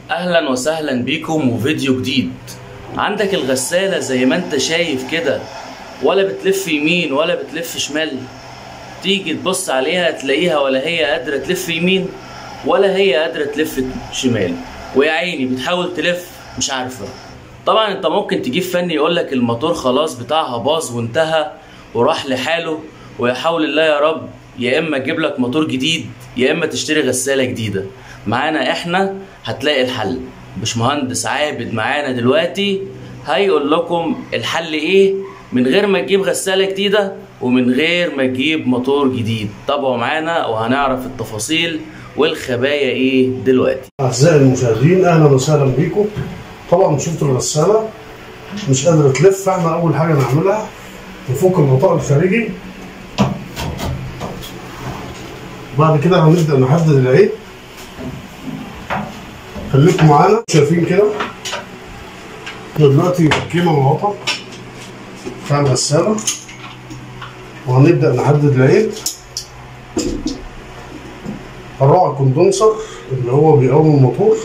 اهلا وسهلا بيكم وفيديو جديد. عندك الغسالة زي ما انت شايف كده، ولا بتلف يمين ولا بتلف شمال. تيجي تبص عليها تلاقيها ولا هي قادرة تلف يمين ولا هي قادرة تلف شمال، ويا عيني بتحاول تلف مش عارفة. طبعا انت ممكن تجيب فني يقولك الموتور خلاص بتاعها باظ وانتهى وراح لحاله، ويا حول الله يا رب، يا اما تجيب لك موتور جديد يا اما تشتري غسالة جديدة. معانا احنا هتلاقي الحل. باشمهندس عابد معانا دلوقتي هيقول لكم الحل ايه من غير ما تجيب غسالة جديدة ومن غير ما تجيب موتور جديد. تابعوا معانا وهنعرف التفاصيل والخبايا ايه دلوقتي. اعزائي المشاهدين اهلا وسهلا بيكم. طبعا شفتوا الغسالة مش قادرة تلف، فاحنا اول حاجة نعملها نفك الغطاء الخارجي. بعد كده هنبدأ نحدد العيب. خليكم معانا. شايفين كده احنا دلوقتي فكينا الغطا بتاع الغسالة وهنبدأ نحدد العيب. الراعي كوندنسر اللي هو بيقوم الموتور،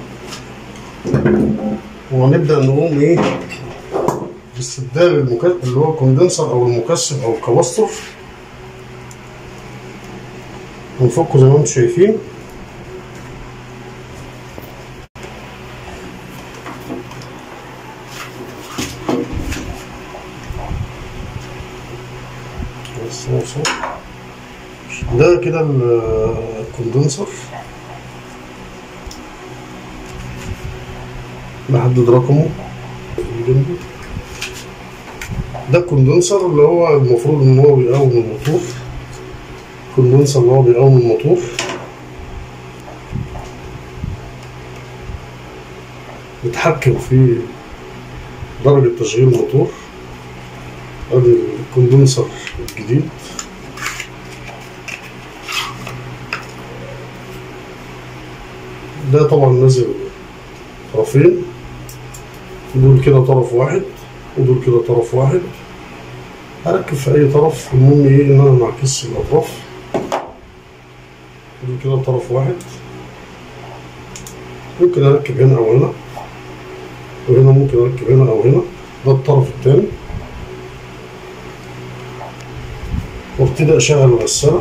وهنبدأ نقوم ايه باستبدال اللي هو الكوندنسر او المكثف او الكباستور، ونفكه زي ما انتم شايفين. ده كده الكوندنسر، نحدد رقمه جنبه. ده الكوندنسر اللي هو المفروض ان هو بيقوم الموتور، الكوندنسر اللي هو بيقوم الموتور. بيتحكم في درجة تشغيل الموتور. ادي الكوندنسر الجديد. ده طبعا نازل طرفين، دول كده طرف واحد ودول كده طرف واحد. هركب في اي طرف، المهم ايه ان انا معكس الاطراف. دول كده طرف واحد، ممكن اركب هنا او هنا، وهنا ممكن اركب هنا او هنا. ده الطرف التاني، وابتدي اشغل الغسالة.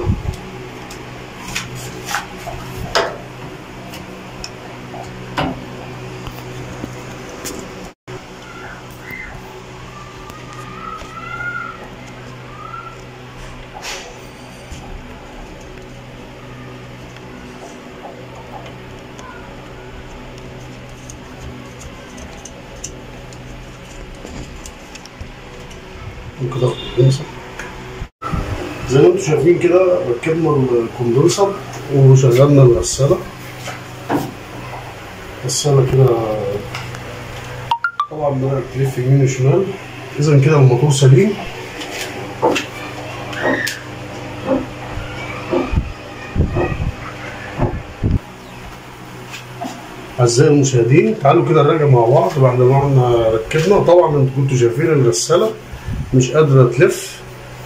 ممكن اخد الكوندنسر زي ما انتم شايفين كده. ركبنا الكوندنسر وشغلنا الغسالة. الغسالة كده طبعا بدأت تلف يمين وشمال، إذا كده الموتور سليم. أعزائي المشاهدين تعالوا كده نراجع مع بعض بعد ما احنا ركبنا. طبعا انتوا كنتوا شايفين الغسالة مش قادرة تلف،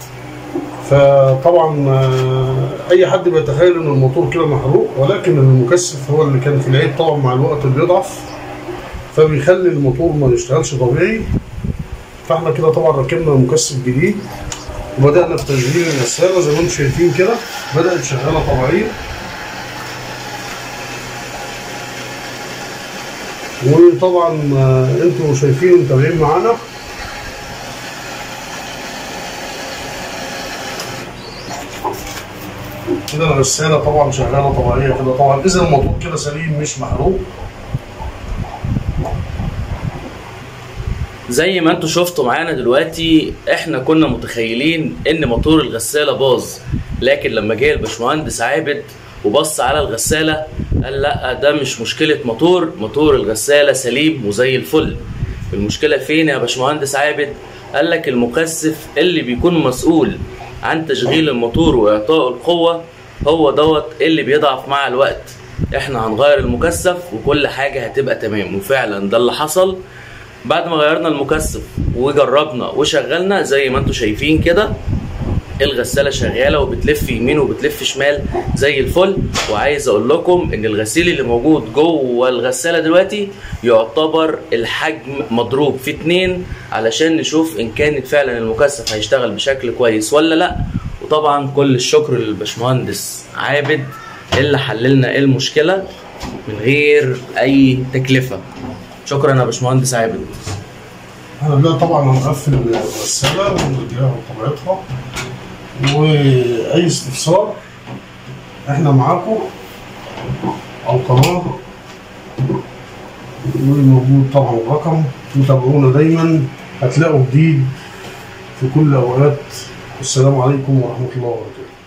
فطبعا اي حد بيتخيل ان الموتور كده محروق، ولكن المكثف هو اللي كان في العيب. طبعا مع الوقت بيضعف فبيخلي الموتور ما يشتغلش طبيعي. فاحنا كده طبعا ركبنا مكثف جديد وبدأنا في تشغيل الغسالة زي ما انتم شايفين كده. بدأت شغالة طبيعية، وطبعا انتوا شايفين ومتابعين معانا. كده الغسالة طبعا شغالة طبيعية كده. طبعا إذا الموتور كده سليم مش محروق. زي ما انتوا شفتوا معانا دلوقتي، احنا كنا متخيلين ان موتور الغسالة باظ، لكن لما جه الباشمهندس عابد وبص على الغسالة قال لا، ده مش مشكلة موتور الغسالة سليم وزي الفل. المشكلة فين يا باشمهندس عابد؟ قال لك المكثف اللي بيكون مسؤول عن تشغيل الموتور واعطائه القوة هو دوت اللي بيضعف مع الوقت. احنا هنغير المكثف وكل حاجة هتبقى تمام. وفعلا ده اللي حصل. بعد ما غيرنا المكثف وجربنا وشغلنا زي ما انتوا شايفين كده، الغسالة شغالة وبتلف يمين وبتلف شمال زي الفل. وعايز اقول لكم ان الغسيل اللي موجود جوه الغسالة دلوقتي يعتبر الحجم مضروب في 2 علشان نشوف ان كانت فعلا المكثف هيشتغل بشكل كويس ولا لا. وطبعا كل الشكر للباشمهندس عابد اللي حللنا المشكلة من غير اي تكلفة. شكرا يا باشمهندس عابد. احنا دلوقتي طبعا هنقفل الغسالة ونديها طبيعتها، واي استفسار احنا معاكم على القناة، وموجود طبعا الرقم، وتابعونا دايما هتلاقوا جديد في كل الاوقات. والسلام عليكم ورحمة الله وبركاته.